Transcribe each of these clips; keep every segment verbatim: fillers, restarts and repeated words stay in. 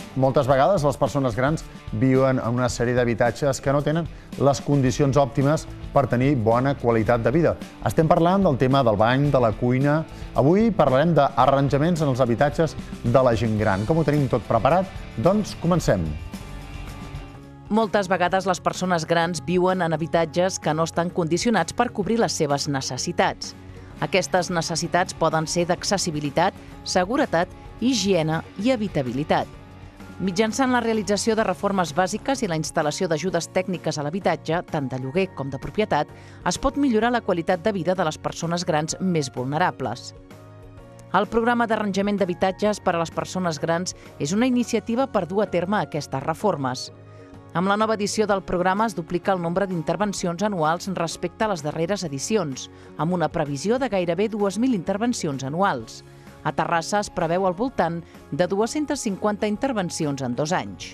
Moltes vegades les persones grans viuen en una sèrie d'habitatges que no tenen les condicions òptimes per tenir bona qualitat de vida. Estem parlant del tema del bany, de la cuina. Avui parlarem d'arranjaments en els habitatges de la gent gran. Com ho tenim tot preparat? Doncs comencem. Moltes vegades les persones grans viuen en habitatges que no estan condicionats per cobrir les seves necessitats. Aquestes necessitats poden ser d'accessibilitat, seguretat, higiene i habitabilitat. Mitjançant la realització de reformes bàsiques i la instal·lació d'ajudes tècniques a l'habitatge, tant de lloguer com de propietat, es pot millorar la qualitat de vida de les persones grans més vulnerables. El programa d'arranjament d'habitatges per a les persones grans és una iniciativa per dur a terme aquestes reformes. Amb la nova edició del programa es duplica el nombre d'intervencions anuals respecte a les darreres edicions, amb una previsió de gairebé dues mil intervencions anuals. A Terrassa es preveu al voltant de dues-centes cinquanta intervencions en dos anys.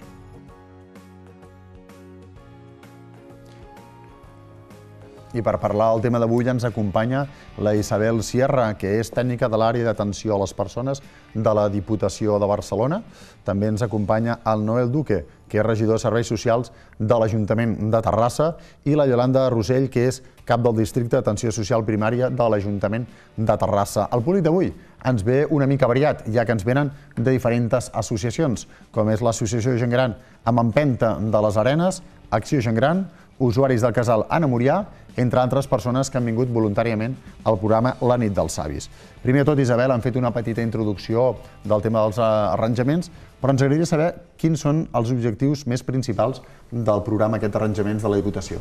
I per parlar del tema d'avui ens acompanya la Isabel Sierra, que és tècnica de l'àrea d'atenció a les persones de la Diputació de Barcelona. També ens acompanya el Noel Duque, que és regidor de Serveis Socials de l'Ajuntament de Terrassa, i la Yolanda Rosell, que és cap del Districte d'Atenció Social Primària de l'Ajuntament de Terrassa. El públic d'avui ens ve una mica variat, ja que ens venen de diferents associacions, com és l'Associació Gent Gran amb Empenta de les Arenes, Acció Gent Gran, usuaris del casal Anna Murià, entre altres persones que han vingut voluntàriament al programa La nit dels savis. Primer de tot, Isabel, han fet una petita introducció del tema dels arranjaments, però ens agradaria saber quins són els objectius més principals del programa aquest d'arranjaments de la Diputació.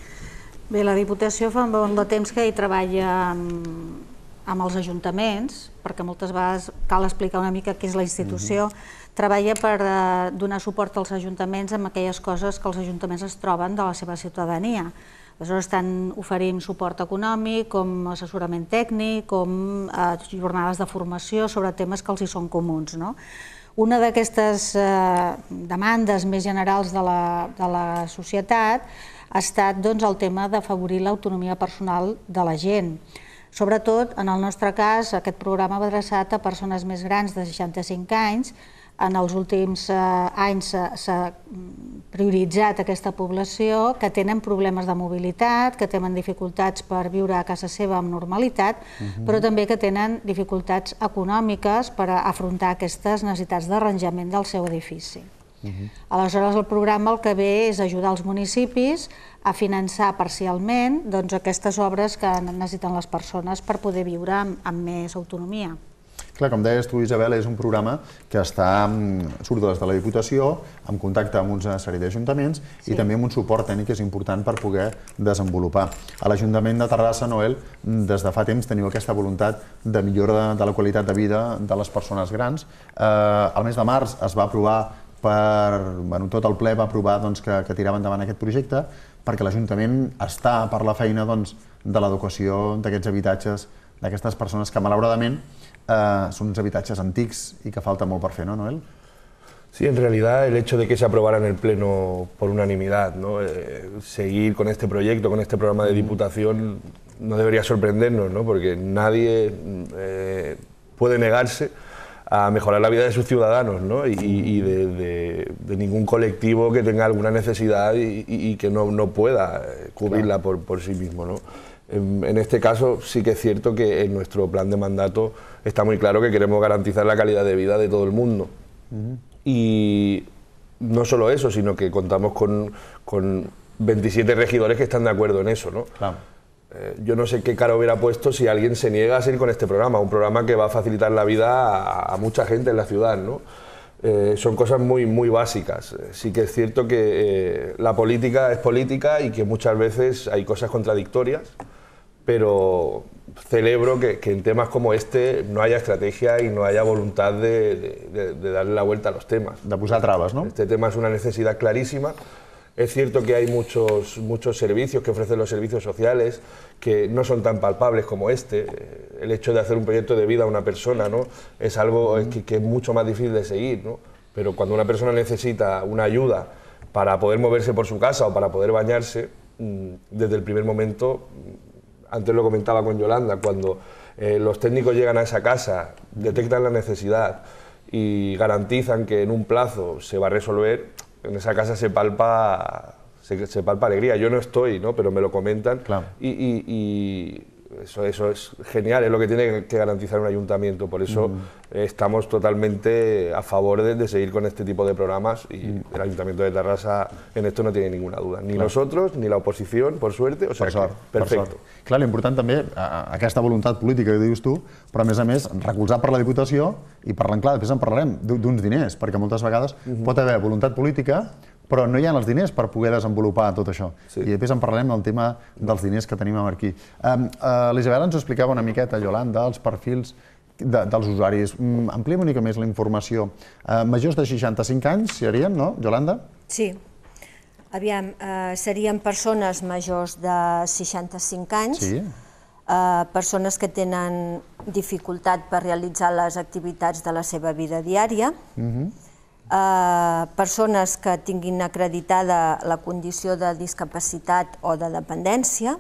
Bé, la Diputació fa molt de temps que hi treballa amb, amb els ajuntaments, perquè moltes vegades cal explicar una mica què és la institució. Mm-hmm. Treballa per eh, donar suport als ajuntaments amb aquelles coses que els ajuntaments es troben de la seva ciutadania. Aleshores, tant oferim suport econòmic, com assessorament tècnic, com eh, jornades de formació sobre temes que els hi són comuns, no? Una d'aquestes eh, demandes més generals de la, de la societat ha estat doncs, el tema d'afavorir l'autonomia personal de la gent. Sobretot, en el nostre cas, aquest programa va adreçat a persones més grans de seixanta-cinc anys. En els últims eh, anys s'ha prioritzat aquesta població que tenen problemes de mobilitat, que tenen dificultats per viure a casa seva amb normalitat, uh-huh. però també que tenen dificultats econòmiques per afrontar aquestes necessitats d'arranjament del seu edifici. Uh-huh. Aleshores, el programa el que ve és ajudar els municipis a finançar parcialment doncs, aquestes obres que necessiten les persones per poder viure amb, amb més autonomia. Clar, com deies tu, Isabel, és un programa que està, surt des de la Diputació, en contacte amb una sèrie d'ajuntaments i també amb un suport tècnic que és important per poder desenvolupar. A l'Ajuntament de Terrassa, Noel, des de fa temps teniu aquesta voluntat de millora de la qualitat de vida de les persones grans. El mes de març es va aprovar, tot el ple va aprovar que tirava endavant aquest projecte perquè l'Ajuntament està per la feina de l'educació d'aquests habitatges, d'aquestes persones que malauradament Uh, son unos habitatges antics y que falta mucho por hacer, ¿no, Noel? Sí, en realidad el hecho de que se aprobara en el Pleno por unanimidad, ¿no? eh, seguir con este proyecto, con este programa de Diputación, no debería sorprendernos, ¿no? Porque nadie eh, puede negarse a mejorar la vida de sus ciudadanos, ¿no? y, y de, de, de ningún colectivo que tenga alguna necesidad y, y que no, no pueda cubrirla por, por sí mismo, ¿no? En, en este caso sí que es cierto que en nuestro plan de mandato está muy claro que queremos garantizar la calidad de vida de todo el mundo. Uh-huh. Y no solo eso, sino que contamos con, con veintisiete regidores que están de acuerdo en eso, ¿no? Claro. Eh, yo no sé qué cara hubiera puesto si alguien se niega a seguir con este programa, un programa que va a facilitar la vida a, a mucha gente en la ciudad, ¿no? Eh, son cosas muy, muy básicas. Sí que es cierto que eh, la política es política y que muchas veces hay cosas contradictorias, pero celebro que, que en temas como este no haya estrategia y no haya voluntad de, de, de darle la vuelta a los temas. De posar traves, ¿no? Este tema es una necesidad clarísima. Es cierto que hay muchos, muchos servicios que ofrecen los servicios sociales que no son tan palpables como este. El hecho de hacer un proyecto de vida a una persona, ¿no? Es algo uh-huh. que, que es mucho más difícil de seguir, ¿no? Pero cuando una persona necesita una ayuda para poder moverse por su casa o para poder bañarse, desde el primer momento, antes lo comentaba con Yolanda, cuando eh, los técnicos llegan a esa casa, detectan la necesidad y garantizan que en un plazo se va a resolver, en esa casa se palpa, se, se palpa alegría. Yo no estoy, ¿no? Pero me lo comentan claro. y, y, y eso, eso es genial, es lo que tiene que garantizar un ayuntamiento. Por eso mm. estamos totalmente a favor de, de seguir con este tipo de programas y mm. el Ayuntamiento de Terrassa en esto no tiene ninguna duda. Ni claro. nosotros, ni la oposición, por suerte. O sea, per sort, que, perfecte. Per sort. Clar, l'important també, aquesta voluntat política que dius tu, però a més a més recolzar per la Diputació i parlant clar, després en parlarem d'uns diners, perquè moltes vegades mm-hmm. pot haver voluntat política, però no hi ha els diners per poder desenvolupar tot això. Sí. I després en parlarem del tema dels diners que tenim aquí. Um, uh, L'Isabel ens ho explicava una miqueta, Yolanda, els perfils de, dels usuaris. Um, ampliem una mica més la informació. Uh, majors de seixanta-cinc anys serien, no, Yolanda? Sí. Aviam, uh, serien persones majors de seixanta-cinc anys, sí. uh, persones que tenen dificultat per realitzar les activitats de la seva vida diària, uh-huh. Uh, persones que tinguin acreditada la condició de discapacitat o de dependència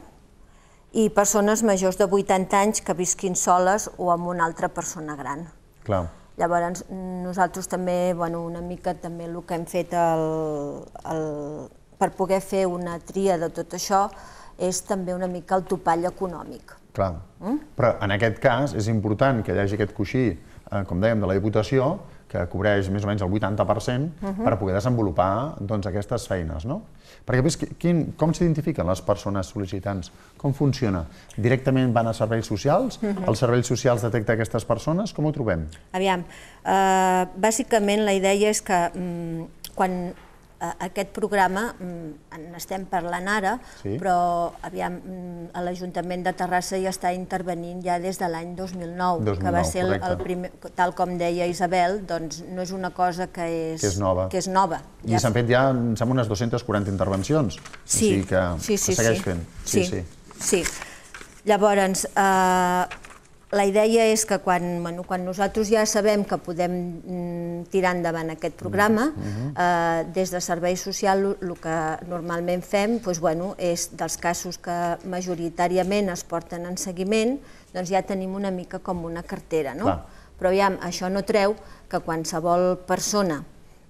i persones majors de vuitanta anys que visquin soles o amb una altra persona gran. Clar. Llavors, nosaltres també, bueno, una mica també el que hem fet el, el, per poder fer una tria de tot això és també una mica el topall econòmic. Clar, mm? Però en aquest cas és important que hi hagi aquest coixí, eh, com dèiem, de la Diputació, que cobreix més o menys el vuitanta per cent uh-huh. per poder desenvolupar doncs, aquestes feines. No? Perquè ves, quin, com s'identifiquen les persones sol·licitants? Com funciona? Directament van a serveis socials? Uh-huh. Els serveis socials detecten aquestes persones? Com ho trobem? Aviam, uh, bàsicament la idea és que um, quan uh, aquest programa, um, en estem parlant ara, sí. però aviam, um, l'Ajuntament de Terrassa ja està intervenint ja des de l'any dos mil nou, dos mil nou, que va ser el, el primer, tal com deia Isabel, doncs no és una cosa que és, que és nova. Que és nova. I ja s'han fet ja, em sembla, unes dues-centes quaranta intervencions, sí. o sigui que sí, sí, se segueix sí. fent. Sí, sí. sí. sí. Llavors, eh, la idea és que quan, bueno, quan nosaltres ja sabem que podem mm, tirar endavant aquest programa, uh-huh. eh, des de serveis socials el que normalment fem doncs, bueno, és dels casos que majoritàriament es porten en seguiment, doncs ja tenim una mica com una cartera. No? Però ja, això no treu que qualsevol persona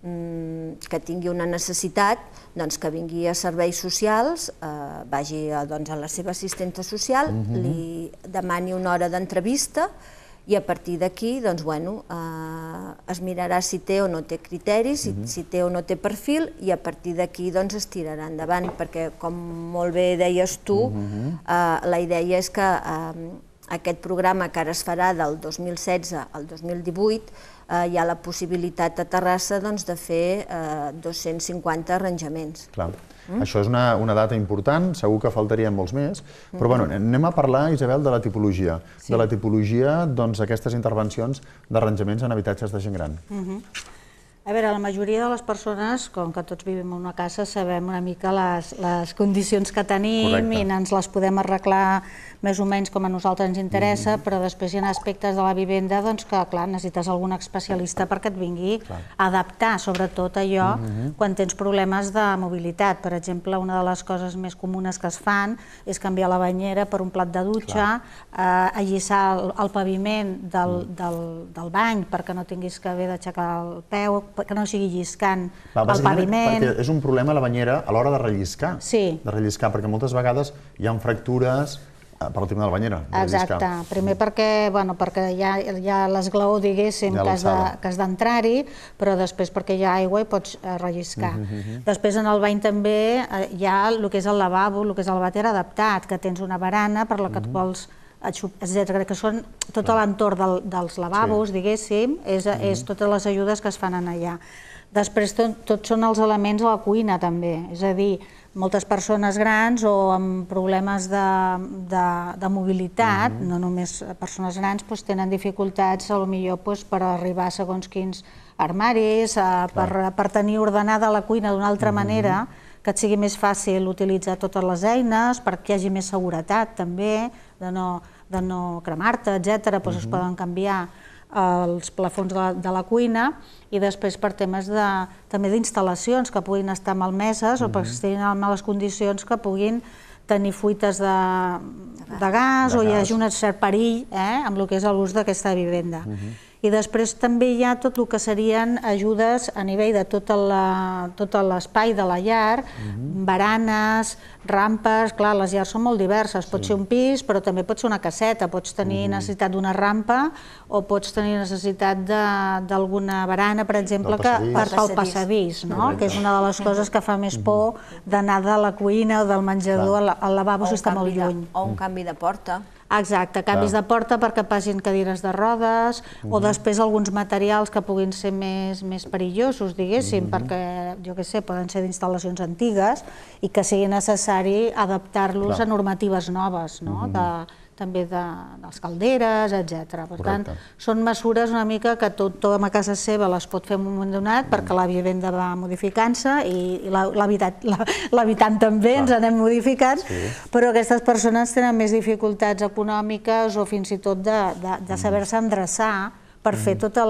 mm, que tingui una necessitat, doncs que vingui a serveis socials, eh, vagi a, doncs, a la seva assistenta social, uh-huh. li demani una hora d'entrevista i a partir d'aquí doncs, bueno, eh, es mirarà si té o no té criteris, si, uh-huh. si té o no té perfil i a partir d'aquí doncs, es tirarà endavant, perquè com molt bé deies tu, uh-huh. eh, la idea és que eh, aquest programa que ara es farà del dos mil setze al dos mil divuit eh, hi ha la possibilitat a Terrassa doncs, de fer eh, dos-cents cinquanta arranjaments. Clar. Mm? Això és una, una data important, segur que faltarien molts més, però mm-hmm. bueno, anem a parlar, Isabel, de la tipologia. Sí. De la tipologia d'aquestes doncs, intervencions d'arranjaments en habitatges de gent gran. Mm-hmm. A veure, la majoria de les persones, com que tots vivim en una casa, sabem una mica les, les condicions que tenim. Correcte. I ens les podem arreglar més o menys com a nosaltres ens interessa, mm-hmm. però després hi ha aspectes de la vivenda doncs, que, clar, necessites algun especialista perquè et vingui clar. A adaptar, sobretot allò, mm-hmm. quan tens problemes de mobilitat. Per exemple, una de les coses més comunes que es fan és canviar la banyera per un plat de dutxa, eh, allissar el, el paviment del, mm. del, del bany perquè no tinguis que haver d'aixecar el peu, que no sigui lliscant Va, el paviment. Perquè és un problema la banyera a l'hora de relliscar. Sí. De relliscar, perquè moltes vegades hi ha fractures per al tema de la banyera. Exacte. Primer perquè, bueno, perquè hi ha, hi ha l'esglaó, diguéssim, que has d'entrar-hi, però després perquè hi ha aigua i pots relliscar. Uh-huh. Després en el bany també hi ha el que és el lavabo, el que és el vàter adaptat, que tens una barana per la que et vols etcètera, que són tot l'entorn del, dels lavabos, sí. diguéssim, és, mm. és totes les ajudes que es fan allà. Després tot, tot són els elements a la cuina també, és a dir, moltes persones grans o amb problemes de, de, de mobilitat, mm. no només persones grans, doncs, tenen dificultats potser doncs, per arribar a segons quins armaris, per, per tenir ordenada la cuina d'una altra mm. manera, que et sigui més fàcil utilitzar totes les eines, perquè hi hagi més seguretat també, de no, de no cremar-te, etcètera. Doncs es poden canviar els plafons de la, de la cuina i després per temes de, també d'instal·lacions que puguin estar malmeses o perquè estiguin en males condicions que puguin tenir fuites de, de gas o hi hagi un cert perill eh, amb el que és l'ús d'aquesta vivenda. I després també hi ha tot el que serien ajudes a nivell de tot l'espai de la llar, baranes, rampes, clar, les llars són molt diverses, pot ser un pis però també pot ser una caseta, pots tenir necessitat d'una rampa o pots tenir necessitat d'alguna barana, per exemple, pel passadís, que és una de les coses que fa més por d'anar de la cuina o del menjador al lavabo si està molt lluny. O un canvi de porta. Exacte, canvis de porta perquè passin cadires de rodes o després alguns materials que puguin ser més perillosos, diguéssim, perquè, jo què sé, poden ser d'instal·lacions antigues i que sigui necessari adaptar-los a normatives noves, també de les calderes, etcètera. Per tant, són mesures una mica que tothom a casa seva les pot fer en un moment donat perquè la vivenda va modificant-se i l'habitant també ens anem modificant, però aquestes persones tenen més dificultats econòmiques o fins i tot de saber-se endreçar per fer tota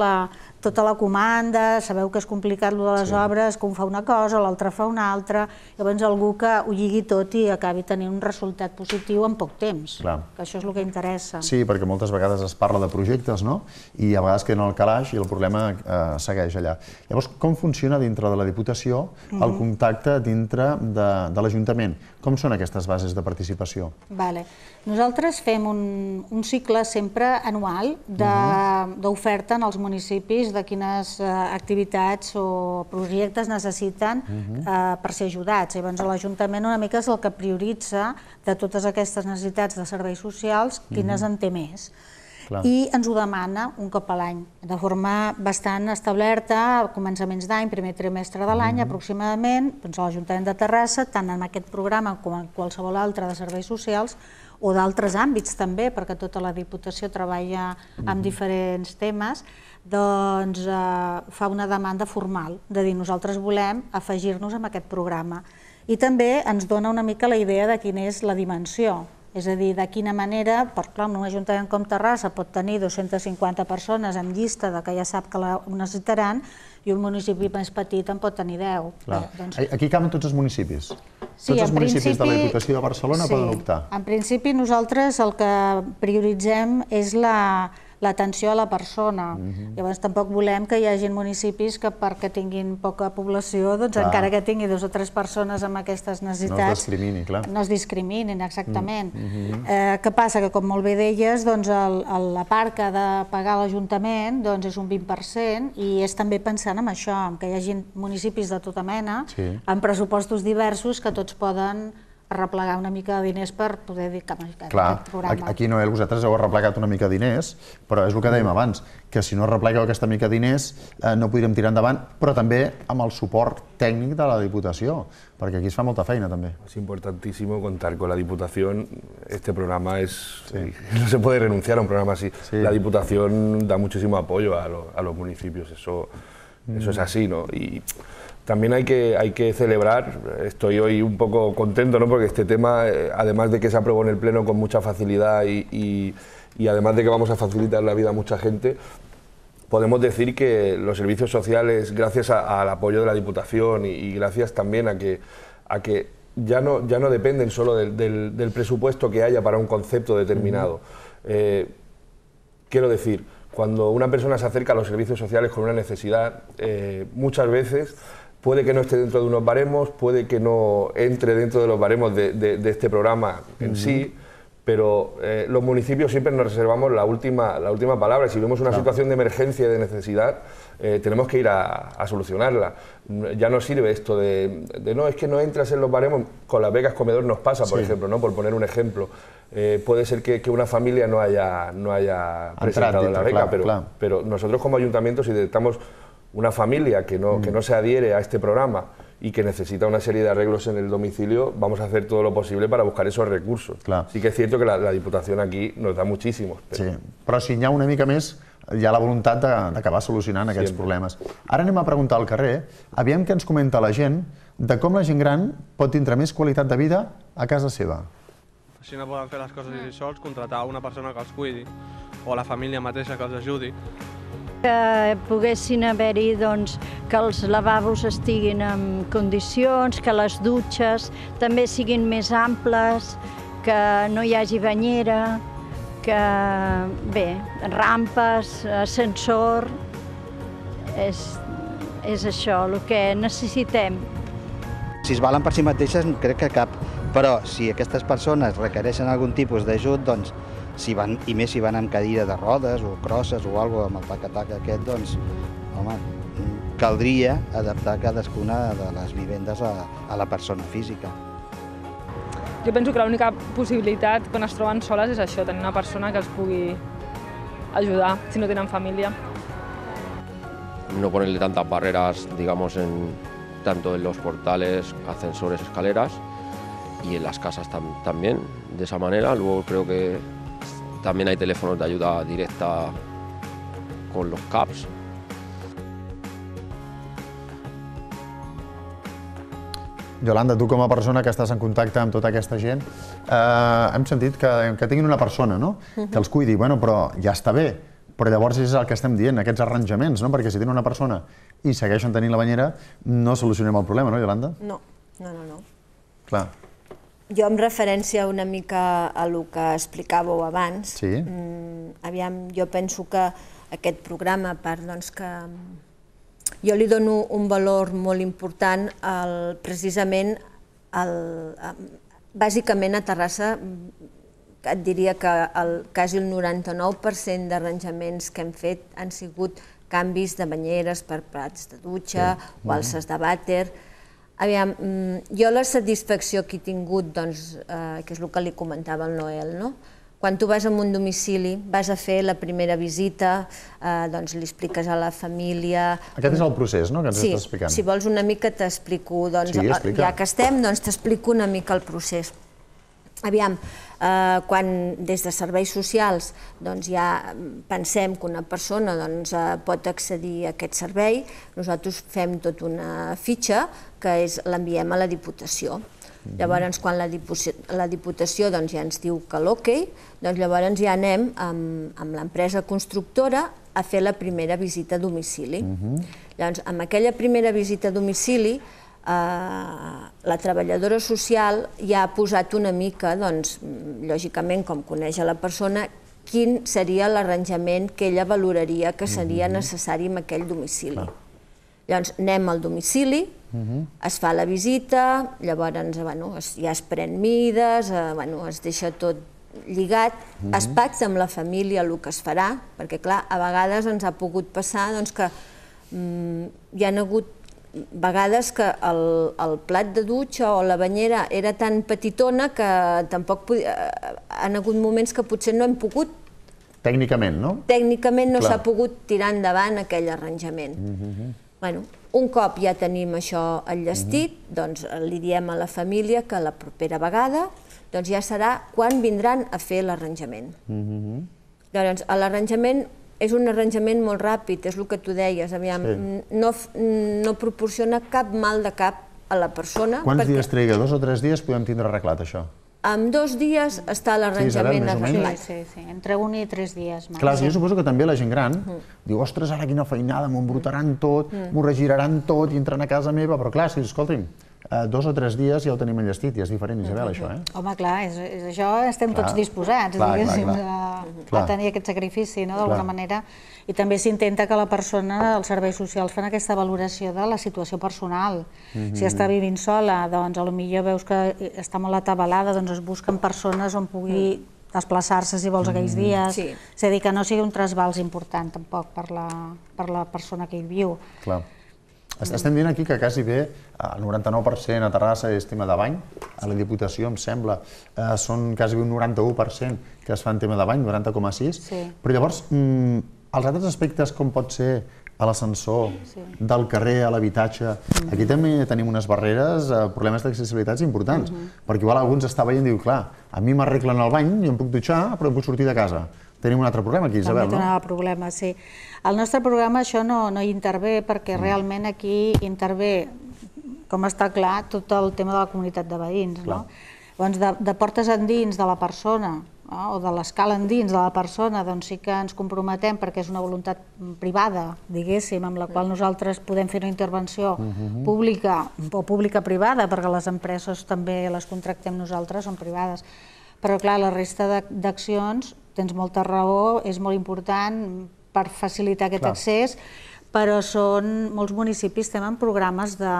la comanda. Sabeu que és complicat allò de les obres, que un fa una cosa, l'altre fa una altra, llavors algú que ho lligui tot i acabi tenint un resultat positiu en poc temps, que això és el que interessa. Sí, perquè moltes vegades es parla de projectes, no? I a vegades queden al calaix i el problema segueix allà. Llavors, com funciona dintre de la Diputació el contacte dintre de l'Ajuntament? Com són aquestes bases de participació? Nosaltres fem un cicle sempre anual d'oferta en els municipis de quines activitats o projectes necessiten per ser ajudats. Llavors l'Ajuntament una mica és el que prioritza de totes aquestes necessitats de serveis socials quines en té més. I ens ho demana un cop a l'any, de forma bastant establerta, a començaments d'any, primer trimestre de l'any, aproximadament, l'Ajuntament de Terrassa, tant en aquest programa com en qualsevol altre de serveis socials, o d'altres àmbits també, perquè tota la Diputació treballa en diferents temes, doncs fa una demanda formal, de dir nosaltres volem afegir-nos a aquest programa. I també ens dona una mica la idea de quina és la dimensió. És a dir, de quina manera, perquè un ajuntament com Terrassa pot tenir dues-centes cinquanta persones en llista que ja sap que ho necessitaran i un municipi més petit en pot tenir deu. Aquí caben tots els municipis? Tots els municipis de la Diputació de Barcelona poden optar? En principi nosaltres el que prioritzem és l'atenció a la persona. Llavors tampoc volem que hi hagi municipis que perquè tinguin poca població, doncs encara que tingui dues o tres persones amb aquestes necessitats no es discriminin, exactament. Què passa? Que com molt bé deies, la part que ha de pagar l'Ajuntament és un vint per cent i és també pensant en això, que hi hagi municipis de tota mena, amb pressupostos diversos que tots poden arreplegar una mica de diners per poder dir que aquest programa... Clar, aquí, Noel, vosaltres heu arreplegat una mica de diners, però és el que dèiem abans, que si no arreplegueu aquesta mica de diners no podríem tirar endavant, però també amb el suport tècnic de la Diputació, perquè aquí es fa molta feina també. Es importantísimo contar con la Diputación. Este programa es... no se puede renunciar a un programa así. La Diputación da muchísimo apoyo a los municipios, eso es así, ¿no? Y también hay que, hay que celebrar, estoy hoy un poco contento, ¿no? Porque este tema, además de que se aprobó en el Pleno con mucha facilidad y, y, y además de que vamos a facilitar la vida a mucha gente, podemos decir que los servicios sociales, gracias a, al apoyo de la Diputación y, y gracias también a que, a que ya, no, ya no dependen solo del, del, del presupuesto que haya para un concepto determinado. Eh, quiero decir, cuando una persona se acerca a los servicios sociales con una necesidad, eh, muchas veces puede que no esté dentro de unos baremos, puede que no entre dentro de los baremos de, de, de este programa en sí, pero eh, los municipios siempre nos reservamos la última, la última palabra. Y si vemos una situación de emergencia y de necesidad, eh, tenemos que ir a, a solucionarla. Ya no sirve esto de, de no, es que no entras en los baremos. Con las becas comedor nos pasa, por ejemplo, ¿no? Por poner un ejemplo. Eh, puede ser que, que una familia no haya, no haya presentado la beca, pero, pero nosotros como ayuntamiento, si detectamos una familia que no, que no se adhiere a este programa y que necesita una serie de arreglos en el domicilio, vamos a hacer todo lo posible para buscar esos recursos. Sí que és cierto que la, la Diputació aquí nos da muchísimos. Però... Sí, però si n'hi ha una mica més, hi ha la voluntat d'acabar solucionant aquests Siempre. problemes. Ara anem a preguntar al carrer, aviam què ens comenta la gent de com la gent gran pot tindre més qualitat de vida a casa seva. Així no poden fer les coses ells sols, contratar una persona que els cuidi o la família mateixa que els ajudi. Que poguessin haver-hi que els lavabos estiguin en condicions, que les dutxes també siguin més amples, que no hi hagi banyera, que, bé, rampes, ascensor, és, és això, el que necessitem. Si es valen per si mateixes, crec que cap. Però si aquestes persones requereixen algun tipus d'ajut, doncs, si van, i més si van amb cadira de rodes o crosses o alguna cosa, amb el tac-tac aquest, doncs, home, caldria adaptar cadascuna de les vivendes a, a la persona física. Jo penso que l'única possibilitat quan es troben soles és això, tenir una persona que els pugui ayudar si no tienen familia. No ponerle tantas barreras, digamos, en, tanto en los portales, ascensores, escaleras, y en las casas tam también, de esa manera. Luego creo que también hay teléfonos de ayuda directa con los C A Ps. Yolanda, tu com a persona que estàs en contacte amb tota aquesta gent, eh, hem sentit que, que tinguin una persona, no?, que els cuidi. Bueno, però ja està bé, però llavors és el que estem dient, aquests arranjaments, no?, perquè si tenen una persona i segueixen tenint la banyera, no solucionem el problema, no, Yolanda? No, no, no, no. Clar. Jo, en referència una mica a el que explicàveu abans, Sí. mm, aviam, jo penso que aquest programa, a part, doncs, que jo li dono un valor molt important al, precisament, al, a, bàsicament a Terrassa, et diria que el, quasi el noranta-nou per cent d'arranjaments que hem fet han sigut canvis de banyeres per plats de dutxa Sí. o alces de vàter. Aviam, jo la satisfacció que he tingut, doncs, eh, que és el que li comentava el Noel, no? Quan tu vas a un domicili, vas a fer la primera visita, eh, doncs li expliques a la família... Aquest és el procés, no?, que ens Sí, estàs explicant. si vols una mica t'explico, doncs, Sí, explica. ja que estem, doncs t'explico una mica el procés. Aviam, eh, quan des de serveis socials doncs, ja pensem que una persona doncs, eh, pot accedir a aquest servei, nosaltres fem tota una fitxa que és l'enviem a la Diputació. Llavors, quan la Diputació, la Diputació doncs, ja ens diu que l'ok, doncs llavors ja anem amb, amb l'empresa constructora a fer la primera visita a domicili. Llavors, amb aquella primera visita a domicili, eh, la treballadora social ja ha posat una mica, doncs, lògicament, com coneix a la persona, quin seria l'arranjament que ella valoraria que seria necessari en aquell domicili. Llavors, anem al domicili, es fa la visita, llavors bueno, es, ja es pren mides, eh, bueno, es deixa tot lligat, es pacta amb la família el que es farà, perquè clar, a vegades ens ha pogut passar doncs, que mm, hi ha hagut vegades que el, el plat de dutxa o la banyera era tan petitona que tampoc podia, han hagut moments que potser no hem pogut. Tècnicament, no? Tècnicament no Clar. s'ha pogut tirar endavant aquell arranjament. Bueno, un cop ja tenim això enllestit, doncs li diem a la família que la propera vegada doncs ja serà quan vindran a fer l'arranjament. Llavors, l'arranjament és un arranjament molt ràpid, és el que tu deies, aviam, no, no proporciona cap mal de cap a la persona. Quants dies triga? Dos o tres dies podem tindre arreglat això? En dos dies està l'arranjament arreglat. Sí, sí, entre un i tres dies. Clar, jo suposo que també la gent gran diu, ostres, ara quina feinada, m'ho embrutaran tot, m'ho regiraran tot i entraran a casa meva, però clar, si, escolti'm, dos o tres dies ja ho tenim enllestit i és diferent, Isabel, això, eh? Home, clar, és, és això estem tots disposats, diguéssim, a tenir aquest sacrifici, no?, d'alguna manera. I també s'intenta que la persona, els serveis socials, fan aquesta valoració de la situació personal. Si està vivint sola, doncs potser veus que està molt atabalada, doncs es busquen persones on pugui desplaçar-se, si vols, aquells dies. És a dir, que no sigui un trasbals important, tampoc, per la persona que hi viu. Clar. Estem dient aquí que quasi bé el noranta-nou per cent a Terrassa és tema de bany, a la Diputació, em sembla, són quasi un noranta-u per cent que es fan tema de bany, noranta coma sis, però llavors els altres aspectes, com pot ser a l'ascensor, del carrer a l'habitatge, aquí també tenim unes barreres, problemes d'accessibilitats importants, perquè igual algú ens està veient i diu, clar, a mi m'arreglen el bany, jo em puc dutxar, però em puc sortir de casa. Tenim un altre problema aquí, Isabel, no? També tenim un problema, sí. Al nostre programa això no hi intervé perquè realment aquí intervé, com està clar, tot el tema de la comunitat de veïns, no? Llavors, de portes endins de la persona o de l'escala endins de la persona, doncs sí que ens comprometem perquè és una voluntat privada, diguéssim, amb la qual nosaltres podem fer una intervenció pública o pública-privada, perquè les empreses també les contractem nosaltres, són privades. Però clar, la resta d'accions tens molta raó, és molt important per facilitar aquest accés, però són molts municipis tenen programes de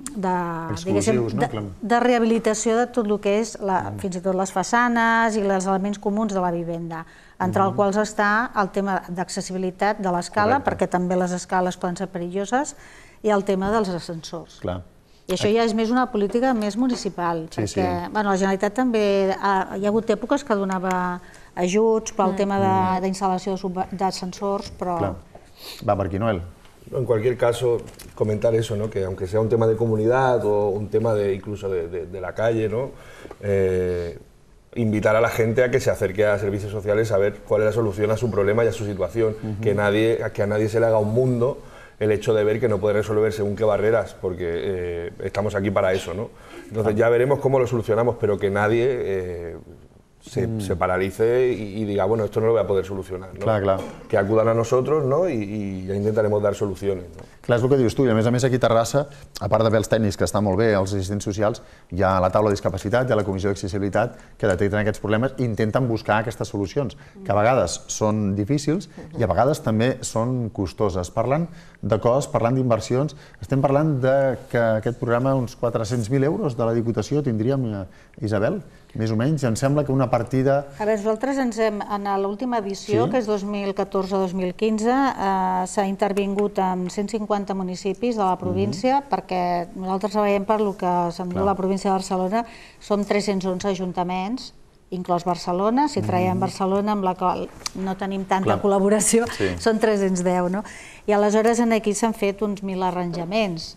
de rehabilitació de tot el que és fins i tot les façanes i els elements comuns de la vivenda, entre els quals està el tema d'accessibilitat de l'escala, perquè també les escales poden ser perilloses, i el tema dels ascensors. I això ja és més una política més municipal, perquè la Generalitat també hi ha hagut èpoques que donava ajuts pel tema d'instal·lació d'ascensors, però... Va per aquí, Noel. En cualquier caso, comentar eso, ¿no? Que aunque sea un tema de comunidad o un tema de incluso de, de, de la calle, ¿no? Eh, invitar a la gente a que se acerque a servicios sociales a ver cuál es la solución a su problema y a su situación, uh-huh. que, nadie, que a nadie se le haga un mundo el hecho de ver que no puede resolver según qué barreras, porque eh, estamos aquí para eso, ¿no? Entonces ya veremos cómo lo solucionamos, pero que nadie eh, se, mm. se paralice y, y diga, bueno, esto no lo voy a poder solucionar, ¿no? Clar, clar. Que acudan a nosotros, ¿no? Y, y ya intentaremos dar soluciones, ¿no? Clar, és el que dius tu, i a més a més aquí a Terrassa, a part d'haver els tècnics que estan molt bé, els assistents socials, hi ha la taula de discapacitat, hi ha la comissió d'accessibilitat que detecten aquests problemes i intenten buscar aquestes solucions, que a vegades són difícils i a vegades també són costoses. Parlant de cost, parlant d'inversions, estem parlant que aquest programa, uns quatre-cents mil euros de la Diputació tindríem, Isabel, més o menys. Em sembla que una partida... A veure, nosaltres ens hem, en l'última edició, que és dos mil catorze dos mil quinze, s'ha intervingut en cent cinquanta municipis de la província, perquè nosaltres treballem per el que se'n diu la província de Barcelona, som tres-cents onze ajuntaments, inclòs Barcelona, si traiem Barcelona, amb la qual no tenim tanta col·laboració, són tres-cents deu, no? I aleshores aquí s'han fet uns mil arranjaments.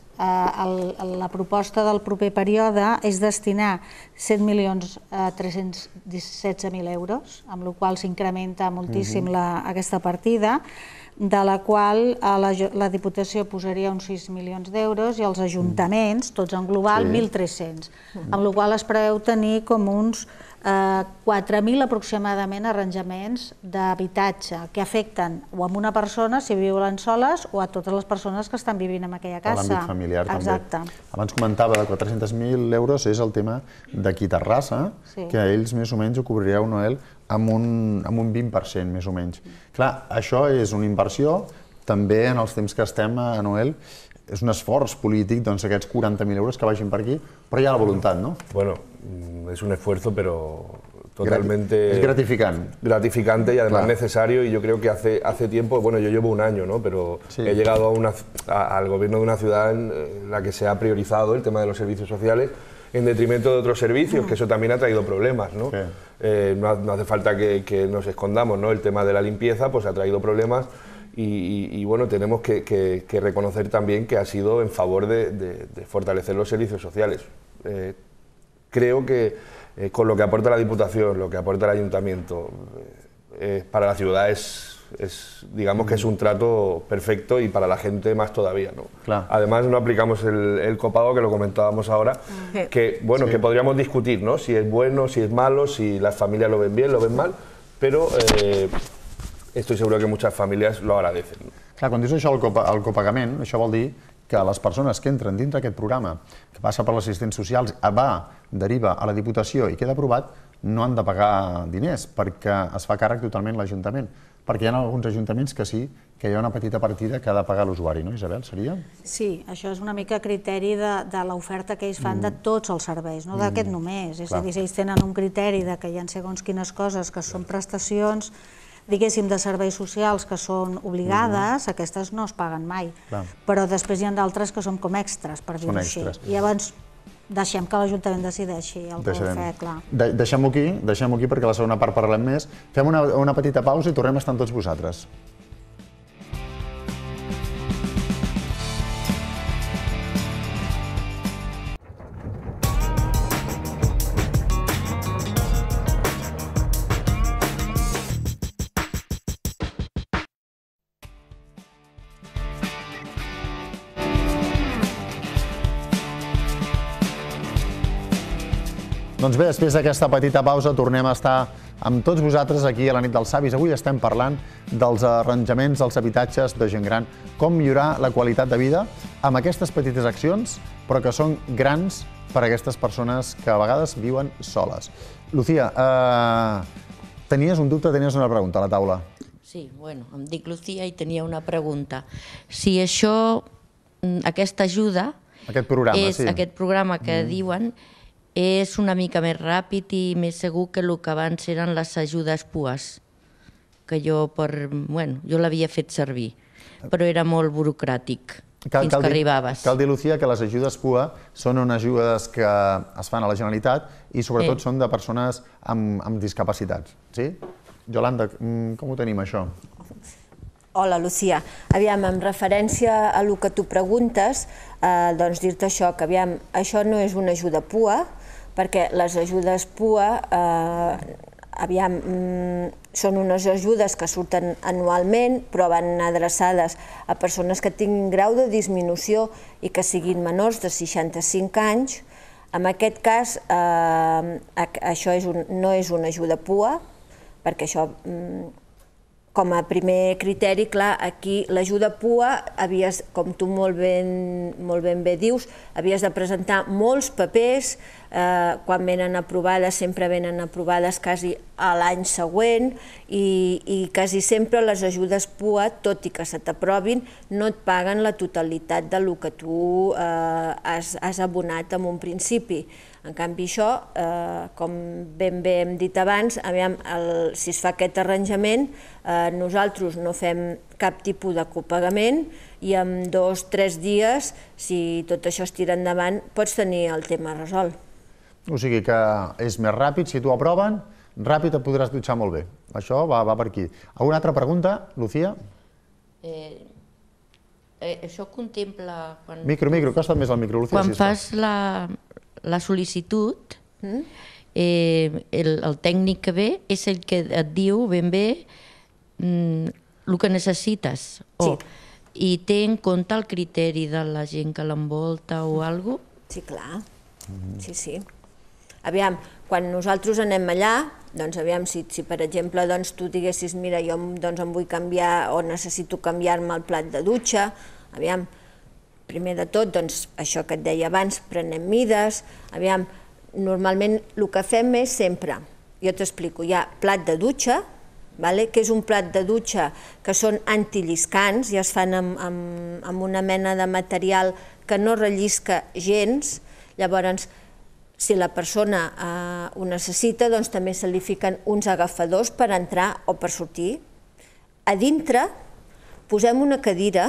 La proposta del proper període és destinar set milions tres-cents setze mil euros, amb la qual s'incrementa moltíssim aquesta partida, de la qual la Diputació posaria uns sis milions d'euros i els ajuntaments, tots en global, mil tres-cents, amb la qual es preveu tenir com uns quatre mil aproximadament arranjaments d'habitatge que afecten o a una persona si viuen soles o a totes les persones que estan vivint en aquella casa. A l'àmbit familiar també. Exacte. Abans comentava de quatre-cents mil euros és el tema d'aquí a Terrassa, que ells més o menys ho cobrireu, Noel, amb un vint per cent més o menys. Clar, això és una inversió, també en els temps que estem, a Noel, és un esforç polític, doncs aquests quaranta mil euros que vagin per aquí, però hi ha la voluntat, ¿no? Bueno, es un esfuerzo, pero totalmente... Es gratificante. Gratificante y además claro. necesario, y yo creo que hace, hace tiempo, bueno, yo llevo un año, ¿no? Pero sí. he llegado a una, a, al gobierno de una ciudad en la que se ha priorizado el tema de los servicios sociales en detrimento de otros servicios, que eso también ha traído problemas, ¿no? Sí. Eh, no, no hace falta que, que nos escondamos, ¿no? El tema de la limpieza pues ha traído problemas. Y, y, y bueno, tenemos que, que, que reconocer también que ha sido en favor de, de, de fortalecer los servicios sociales. Eh, creo que eh, con lo que aporta la Diputación, lo que aporta el Ayuntamiento, eh, para la ciudad es, es digamos que es un trato perfecto y para la gente más todavía, ¿no? Claro. Además no aplicamos el, el copago, que lo comentábamos ahora, que bueno, sí. que podríamos discutir, ¿no? Si es bueno, si es malo, si las familias lo ven bien, lo ven mal, pero... Eh, estoy seguro que muchas familias lo agradecen. Clar, quan dius això, el, copa, el copagament, això vol dir que les persones que entren dintre aquest programa, que passa per les assistents socials, va, deriva a la Diputació i queda aprovat, no han de pagar diners, perquè es fa càrrec totalment l'Ajuntament. Perquè hi ha alguns ajuntaments que sí, que hi ha una petita partida que ha de pagar l'usuari, no, Isabel, seria? Sí, això és una mica criteri de, de l'oferta que ells fan mm. de tots els serveis, no d'aquest mm. només. És Clar. a dir, si ells tenen un criteri de que hi ha segons quines coses que són prestacions, diguéssim, de serveis socials que són obligades, aquestes no es paguen mai. Però després hi ha d'altres que són com extras, per dir-ho així. I llavors deixem que l'Ajuntament decideixi el que vol fer, clar. Deixem-ho aquí, deixem-ho aquí perquè a la segona part parlem més. Fem una, una petita pausa i tornem a estar amb tots vosaltres. Doncs bé, després d'aquesta petita pausa tornem a estar amb tots vosaltres aquí a la nit dels savis. Avui estem parlant dels arranjaments dels habitatges de gent gran, com millorar la qualitat de vida amb aquestes petites accions, però que són grans per a aquestes persones que a vegades viuen soles. Lucía, eh, Tenies un dubte, tenies una pregunta a la taula. Sí, bueno, em dic Lucía i tenia una pregunta. Si això, aquesta ajuda... Aquest programa, sí. Aquest programa que diuen és una mica més ràpid i més segur que el que abans eren les ajudes P U A s, que jo, per, bueno, jo l'havia fet servir, però era molt burocràtic fins que arribaves. Cal dir, Lucía, que les ajudes P U A són unes ajudes que es fan a la Generalitat i sobretot són de persones amb discapacitats. Sí? Yolanda, com ho tenim, això? Hola, Lucía. Aviam, en referència a el que tu preguntes, doncs dir-te això, que aviam, això no és una ajuda P U A, perquè les ajudes P U A, aviam, són unes ajudes que surten anualment, però van adreçades a persones que tinguin grau de disminució i que siguin menors de seixanta-cinc anys. En aquest cas, això no és una ajuda P U A, perquè això, com a primer criteri, clar, aquí l'ajuda P U A, havies, com tu molt ben bé dius, havies de presentar molts papers, quan venen aprovades, sempre venen aprovades quasi a l'any següent, i quasi sempre les ajudes P U A, tot i que se t'aprovin, no et paguen la totalitat del que tu has abonat en un principi. En canvi, això, com ben bé hem dit abans, si es fa aquest arranjament, nosaltres no fem cap tipus de copagament i en dos o tres dies, si tot això es tira endavant, pots tenir el tema resolt. O sigui que és més ràpid, si t'ho aproven, ràpid et podràs dutxar molt bé. Això va per aquí. Alguna altra pregunta, Lucía? Això contempla... Micro, micro, costa't més el micro, Lucía. Quan fas la... la sol·licitud, el tècnic que ve és el que et diu ben bé el que necessites. I té en compte el criteri de la gent que l'envolta o alguna cosa? Sí, clar. Sí, sí. Aviam, quan nosaltres anem allà, doncs aviam, si per exemple tu diguessis, mira, jo em vull canviar o necessito canviar-me el plat de dutxa, aviam, primer de tot, doncs, això que et deia abans, prenem mides, aviam, normalment el que fem és sempre, jo t'explico, hi ha plat de dutxa, que és un plat de dutxa que són antilliscants i es fan amb una mena de material que no rellisca gens, llavors, si la persona ho necessita, doncs també se li fiquen uns agafadors per entrar o per sortir. A dintre posem una cadira,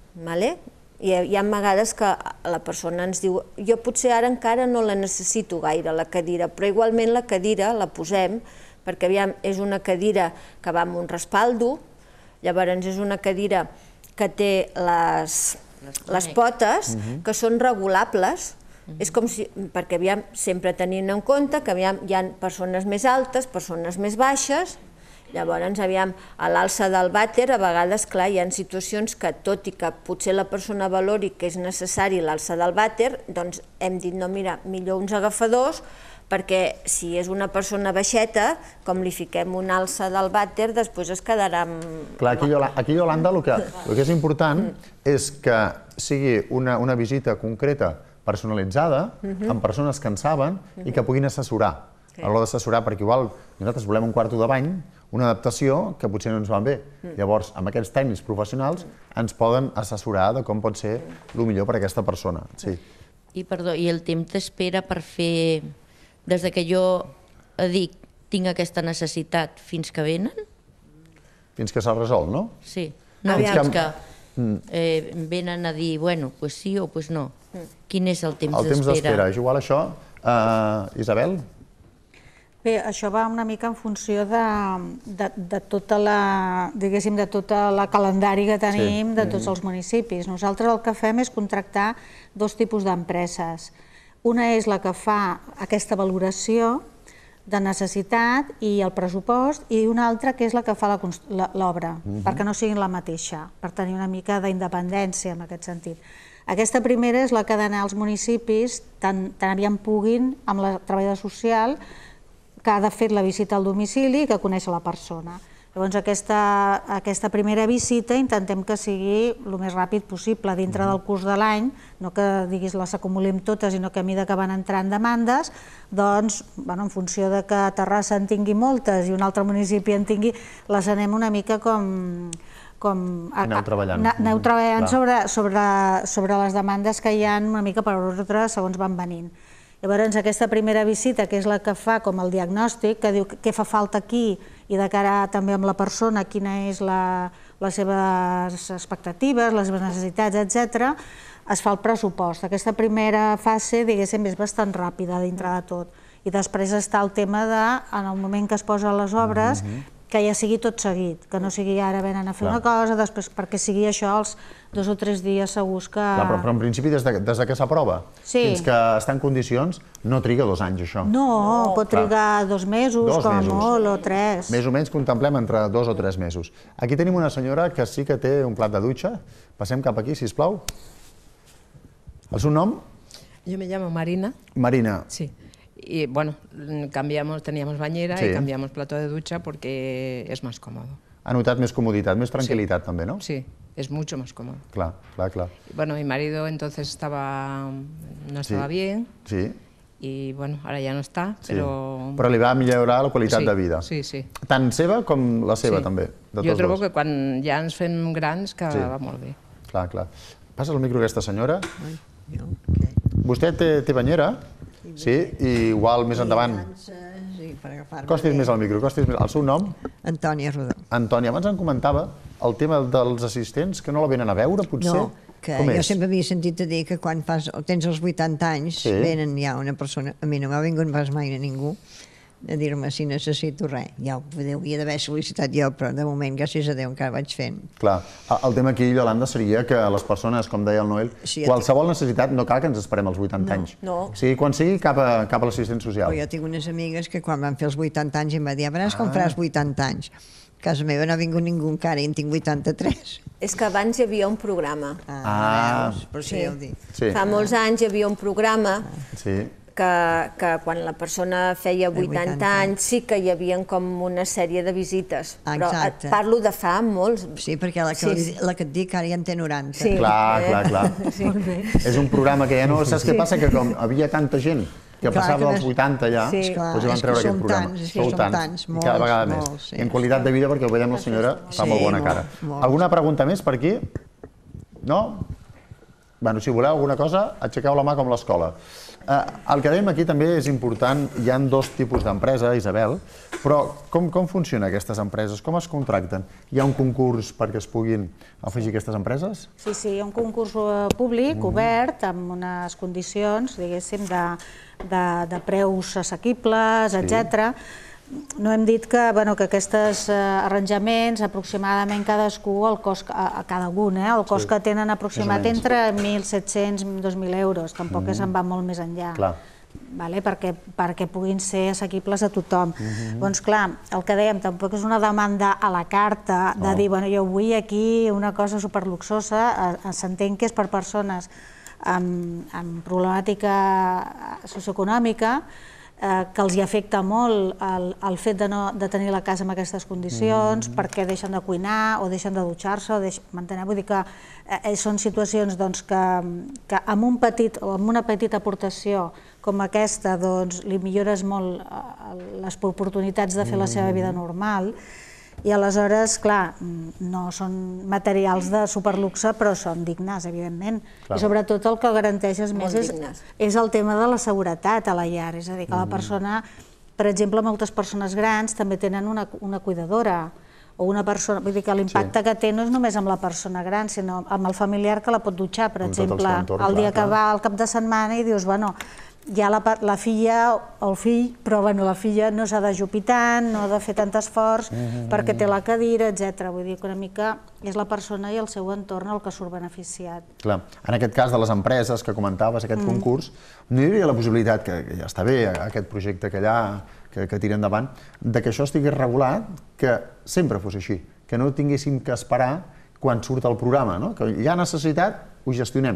i hi ha vegades que la persona ens diu jo potser ara encara no la necessito gaire, la cadira, però igualment la cadira la posem perquè és una cadira que va amb un respaldo, llavors és una cadira que té les potes que són regulables, és com si, perquè sempre tenint en compte que hi ha persones més altes, persones més baixes. Llavors, a l'alça del vàter, a vegades, clar, hi ha situacions que, tot i que potser la persona valori que és necessari l'alça del vàter, doncs hem dit, no, mira, millor uns agafadors, perquè si és una persona baixeta, com li fiquem una alça del vàter, després es quedarà... Clar, aquí, Yolanda, el que és important és que sigui una visita concreta, personalitzada, amb persones que en saben i que puguin assessorar. A l'hora d'assessorar, perquè igual nosaltres volem un quarto de bany, una adaptació que potser no ens va bé. Llavors, amb aquests tècnics professionals ens poden assessorar de com pot ser el millor per a aquesta persona. I perdó, i el temps d'espera per fer, des que jo dic tinc aquesta necessitat fins que venen? Fins que s'ha resolt, no? Sí, no, fins que venen a dir, bueno, doncs sí o doncs no. Quin és el temps d'espera? El temps d'espera, és igual això. Isabel? Bé, això va una mica en funció de tota la, diguéssim, de tota la calendari que tenim de tots els municipis. Nosaltres el que fem és contractar dos tipus d'empreses. Una és la que fa aquesta valoració de necessitat i el pressupost, i una altra que és la que fa l'obra, perquè no siguin la mateixa, per tenir una mica d'independència en aquest sentit. Aquesta primera és la que ha d'anar als municipis tan aviat puguin amb la treballadora social que ha de fer la visita al domicili i que coneix la persona. Llavors, aquesta primera visita intentem que sigui el més ràpid possible dintre del curs de l'any, no que diguis les acumulem totes, sinó que a mesura que van entrant demandes, doncs, en funció de que Terrassa en tingui moltes i un altre municipi en tingui, les anem una mica com... Aneu treballant. Aneu treballant sobre les demandes que hi ha una mica per ordre segons van venint. Llavors, aquesta primera visita, que és la que fa com el diagnòstic, que diu què fa falta aquí i de cara també amb la persona, quines és les seves expectatives, les seves necessitats, etcètera, es fa el pressupost. Aquesta primera fase, diguéssim, és bastant ràpida dintre de tot. I després està el tema de, en el moment que es posen les obres, que ja sigui tot seguit, que no sigui ara venen a fer una cosa, després perquè sigui això els dos o tres dies segurs que... Però en principi, des que s'aprova fins que està en condicions, no triga dos anys això. No, pot trigar dos mesos, com molt, o tres. Més o menys contemplem entre dos o tres mesos. Aquí tenim una senyora que sí que té un plat de dutxa. Passem cap aquí, sisplau. El seu nom? Jo me llamo Marina. Marina. Sí. Y bueno, cambiamos, teníamos bañera sí. y cambiamos plato de ducha porque es más cómodo. Ha notat més comoditat, més tranquil·litat sí. també, ¿no? Sí, es mucho más cómodo. Clar, clar, clar. Bueno, mi marido entonces estaba, no estaba sí. bien. Sí. Y bueno, ahora ya no está, sí. però... Però li va millorar la qualitat sí, de vida. Sí, sí. Tant seva com la seva, sí. també. De jo trobo dos. Que quan ja ens fem grans que sí. va molt bé. Clar, clar. Passa el micro aquesta senyora. Ai, jo, okay. Vostè té, té banyera? Sí, i igual més endavant. Sí, per agafar-me. Costis més al micro, costis més. El seu nom? Antònia Rodó. Antònia, abans em comentava el tema dels assistents, que no la venen a veure, potser? No, que jo sempre havia sentit a dir que quan tens els vuitanta anys venen ja una persona, a mi no m'ha vingut pas mai a ningú, a dir-me si necessito res. Ja ho hauria d'haver sol·licitat jo, però de moment, gràcies a Déu, encara vaig fent. Clar, el tema aquí, Iolanda, seria que les persones, com deia el Noel, qualsevol necessitat, no cal que ens esperem els vuitanta anys. No. O sigui, quan sigui cap a l'assistent social. Jo tinc unes amigues que quan van fer els vuitanta anys em va dir, a veure com faràs vuitanta anys. A casa meva no ha vingut ningú encara i en tinc vuitanta-tres. És que abans hi havia un programa. Ah, per això ja ho dic. Fa molts anys hi havia un programa Sí. que quan la persona feia vuitanta anys sí que hi havia com una sèrie de visites. Però parlo de fa molts... Sí, perquè la que et dic ara ja en té noranta. Clar, clar, clar. És un programa que ja no... Saps què passa? Que com havia tanta gent que passava dels vuitanta ja, doncs hi van treure aquest programa. Són tants, molts, cada vegada més. I en qualitat de vida, perquè ho veiem la senyora, fa molt bona cara. Alguna pregunta més per aquí? No? Bé, si voleu alguna cosa, aixequeu la mà com l'escola. El que dèiem aquí també és important, hi ha dos tipus d'empresa, Isabel, però com funcionen aquestes empreses? Com es contracten? Hi ha un concurs perquè es puguin afegir aquestes empreses? Sí, sí, hi ha un concurs públic, obert, amb unes condicions, diguéssim, de preus assequibles, etcètera. No hem dit que aquests arranjaments, aproximadament cadascú, el cost a cada un, el cost que tenen aproximat entre mil set-cents i dos mil euros, tampoc se'n va molt més enllà, perquè puguin ser assequibles a tothom. Doncs clar, el que dèiem, tampoc és una demanda a la carta de dir, jo vull aquí una cosa superluxosa, s'entén que és per persones amb problemàtica socioeconòmica, que els hi afecta molt el fet de tenir la casa en aquestes condicions, perquè deixen de cuinar o deixen de dutxar-se, vull dir que són situacions que amb una petita aportació com aquesta li millores molt les oportunitats de fer la seva vida normal. I aleshores, clar, no són materials de superluxe, però són dignes, evidentment. I sobretot el que garanteix més és el tema de la seguretat a la llar. És a dir, que la persona, per exemple, moltes persones grans també tenen una cuidadora o una persona, vull dir que l'impacte que té no és només amb la persona gran, sinó amb el familiar que la pot dutxar, per exemple, el dia que va al cap de setmana i dius, bueno, hi ha la filla o el fill, però la filla no s'ha d'ajupir tant, no ha de fer tant esforç perquè té la cadira, etcètera. Vull dir que una mica és la persona i el seu entorn el que surt beneficiat. Clar, en aquest cas de les empreses que comentaves, aquest concurs, no hi hauria la possibilitat, que ja està bé aquest projecte que hi ha, que tira endavant, que això estigués regulat, que sempre fos així, que no tinguéssim que esperar quan surt el programa, que hi ha necessitat, ho gestionem.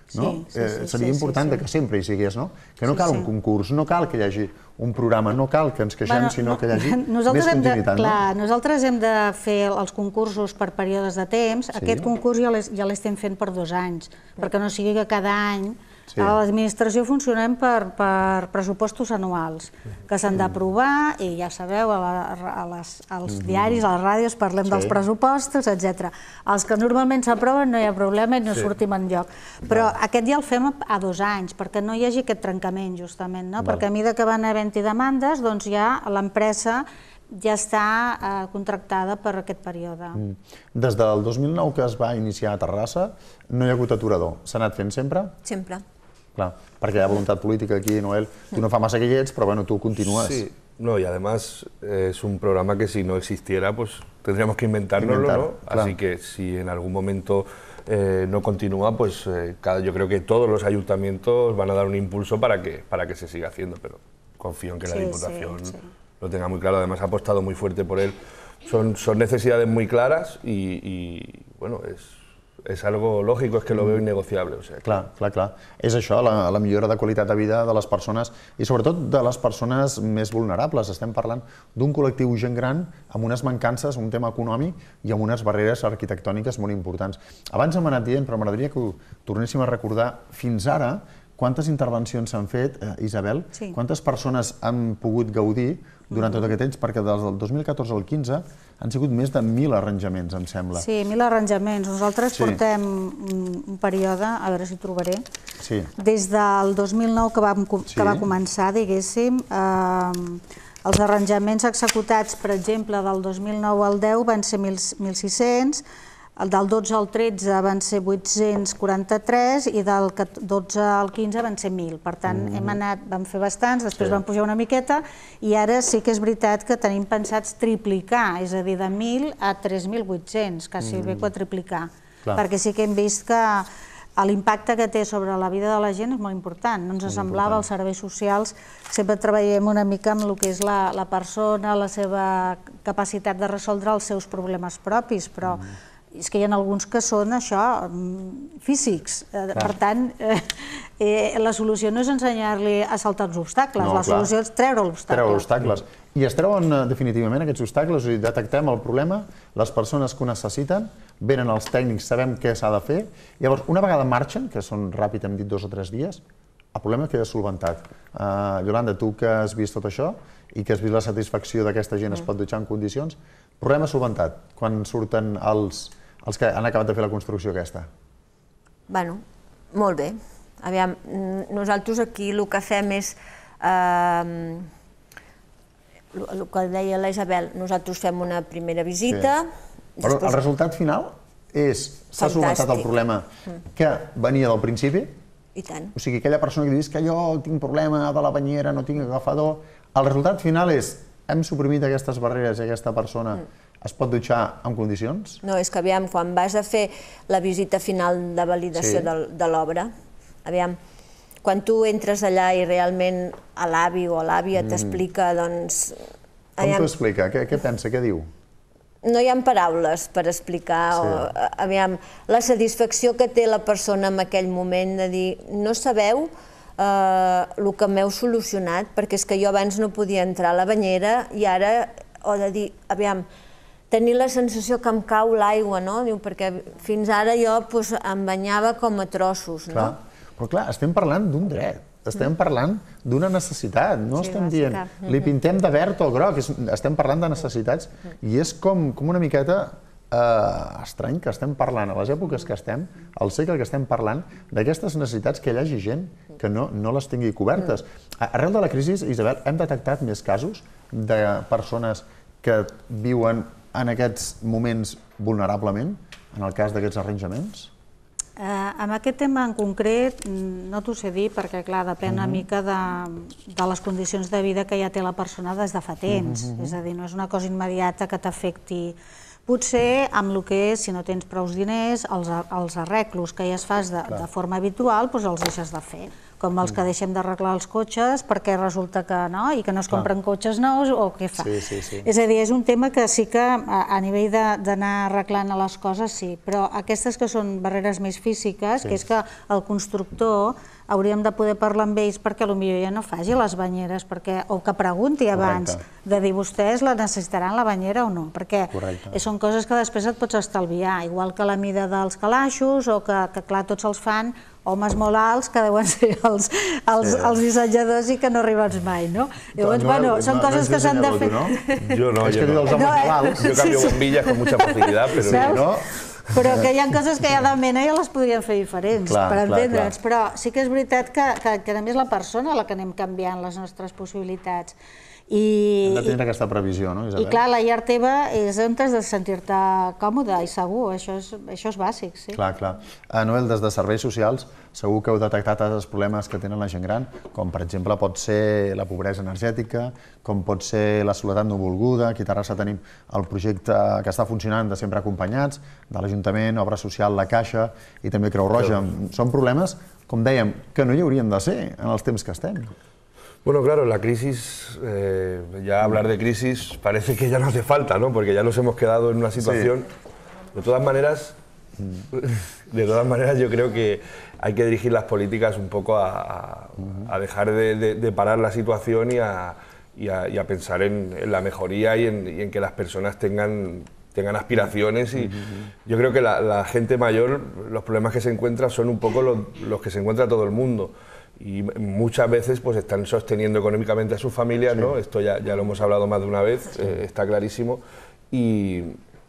Seria important que sempre hi sigués, no? Que no cal un concurs, no cal que hi hagi un programa, no cal que ens queixem, sinó que hi hagi més continuïtat. Clar, nosaltres hem de fer els concursos per períodes de temps. Aquest concurs ja l'estem fent per dos anys, perquè no sigui que cada any... A l'administració funcionem per pressupostos anuals, que s'han d'aprovar, i ja sabeu, als diaris, a les ràdios, parlem dels pressupostos, etcètera. Els que normalment s'aproven no hi ha problema i no sortim enlloc. Però aquest ja el fem a dos anys, perquè no hi hagi aquest trencament, justament, perquè a mesura que van havent-hi demandes, doncs ja l'empresa ja està contractada per aquest període. Des del dos mil nou que es va iniciar a Terrassa, no hi ha hagut aturador. S'ha anat fent sempre? Sempre. Clar, perquè hi ha voluntat política aquí, Noel. Tu no fa massa que hi ets, però bueno, tú continúas. Sí, no, y además es un programa que si no existiera, pues tendríamos que inventárnoslo, ¿no? Así que si en algún momento eh, no continúa, pues eh, cada, yo creo que todos los ayuntamientos van a dar un impulso para que, para que se siga haciendo, pero confío en que la Sí, Diputación sí, sí. lo tenga muy claro. Además ha apostado muy fuerte por él. Son, son necesidades muy claras y, y bueno, es... és algo lògic, és que lo veo innegociable. Clar, clar, clar. És això, la millora de qualitat de vida de les persones i sobretot de les persones més vulnerables. Estem parlant d'un col·lectiu gent gran amb unes mancances, un tema econòmic i amb unes barreres arquitectòniques molt importants. Abans hem anat dient, però m'agradaria que ho tornéssim a recordar, fins ara, quantes intervencions s'han fet, Isabel? Quantes persones han pogut gaudir durant tot aquest temps? Perquè des del dos mil catorze al quinze han sigut més de mil arranjaments, em sembla. Sí, mil arranjaments. Nosaltres portem un període, a veure si trobaré, des del dos mil nou que va començar, diguéssim, els arranjaments executats, per exemple, del dos mil nou al deu van ser mil sis-cents, el del dotze al tretze van ser vuit-cents quaranta-tres i del dotze al quinze van ser mil. Per tant, hem anat, vam fer bastants, després vam pujar una miqueta i ara sí que és veritat que tenim pensats triplicar, és a dir, de mil a tres mil vuit-cents, quasi bé quadriplicar. Perquè sí que hem vist que l'impacte que té sobre la vida de la gent és molt important. No ens semblava, els serveis socials sempre treballem una mica amb el que és la persona, la seva capacitat de resoldre els seus problemes propis, però és que hi ha alguns que són això, físics. Per tant, la solució no és ensenyar-li a saltar els obstacles, la solució és treure l'obstacle. Treure obstacles. I es treuen definitivament aquests obstacles, detectem el problema, les persones que ho necessiten, venen els tècnics, sabem què s'ha de fer, llavors una vegada marxen, que són ràpid, hem dit dos o tres dies, el problema queda solventat. Iolanda, tu que has vist tot això i que has vist la satisfacció d'aquesta gent es pot dutxar en condicions, problema solventat quan surten els els que han acabat de fer la construcció aquesta? Bueno, molt bé. Aviam, nosaltres aquí el que fem és, el que deia la Isabel, nosaltres fem una primera visita. Però el resultat final és, s'ha solventat el problema que venia del principi? I tant. O sigui, aquella persona que dius que jo tinc problema de la banyera, no tinc agafador, el resultat final és, hem suprimit aquestes barreres i aquesta persona es pot dutxar en condicions? No, és que aviam, quan vas a fer la visita final de validació de l'obra, aviam, quan tu entres allà i realment l'avi o l'àvia t'explica, doncs... Com t'ho explica? Què pensa? Què diu? No hi ha paraules per explicar, aviam, la satisfacció que té la persona en aquell moment de dir, no sabeu el que m'heu solucionat, perquè és que jo abans no podia entrar a la banyera i ara, o de dir, aviam, tenir la sensació que em cau l'aigua, no? Perquè fins ara jo em banyava com a trossos, no? Però clar, estem parlant d'un dret, estem parlant d'una necessitat, no estem dient li pintem de verd o groc, estem parlant de necessitats i és com una miqueta estrany que estem parlant a les èpoques que estem, al segle que estem parlant, d'aquestes necessitats que hi hagi gent que no les tingui cobertes. Arrel de la crisi, Isabel, hem detectat més casos de persones que viuen en aquests moments vulnerablement, en el cas d'aquests arranjaments? En aquest tema en concret no t'ho sé dir perquè, clar, depèn una mica de les condicions de vida que ja té la persona des de fa temps. És a dir, no és una cosa immediata que t'afecti. Potser amb el que és, si no tens prous diners, els arreglos que ja es fas de forma habitual, doncs els deixes de fer. Com els que deixem d'arreglar els cotxes perquè resulta que no, i que no es compren cotxes nous, o què fa? És a dir, és un tema que sí que a nivell d'anar arreglant les coses, sí, però aquestes que són barreres més físiques, que és que el constructor hauríem de poder parlar amb ells perquè potser ja no faci les banyeres, o que pregunti abans de dir vostès la necessitaran la banyera o no, perquè són coses que després et pots estalviar, igual que la mida dels calaixos, o que, clar, tots els fan homes molt alts que deuen ser els dissenyadors i que no arribes mai, no? Llavors, bueno, són coses que s'han de fer. Jo no, jo no. Jo canvio bombillas con mucha facilidad, però no. Però que hi ha coses que ja de mena ja les podríem fer diferents, per entendre'ns, però sí que és veritat que a més la persona la que anem canviant les nostres possibilitats. Hem de tenir aquesta previsió, no, Isabel? I clar, la llar teva és on has de sentir-te còmode i segur, això és bàsic, sí. Clar, clar. Noel, des de serveis socials segur que heu detectat altres problemes que tenen la gent gran, com per exemple pot ser la pobresa energètica, com pot ser la soledat no volguda. Aquí a Terrassa tenim el projecte que està funcionant de Sempre Acompanyats, de l'Ajuntament, Obra Social, la Caixa i també Creu Roja. Són problemes, com dèiem, que no hi haurien de ser en els temps que estem. Bueno, claro, la crisis, eh, ya hablar de crisis parece que ya no hace falta, ¿no? Porque ya nos hemos quedado en una situación. Sí. De todas maneras, de todas maneras yo creo que hay que dirigir las políticas un poco a, a, a dejar de, de, de parar la situación y a, y a, y a pensar en, en la mejoría y en, y en que las personas tengan, tengan aspiraciones. Y yo creo que la, la gente mayor, los problemas que se encuentra son un poco los, los que se encuentra todo el mundo. Y muchas veces pues están sosteniendo económicamente a sus familias, ¿no? Esto ya, ya lo hemos hablado más de una vez, eh, está clarísimo. Y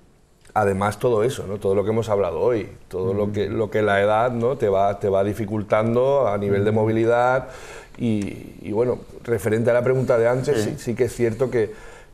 además todo eso, ¿no? Todo lo que hemos hablado hoy, todo lo que, lo que la edad, ¿no? te, va, te va dificultando a nivel de movilidad. Y, y bueno, referente a la pregunta de antes, sí, sí que es cierto que,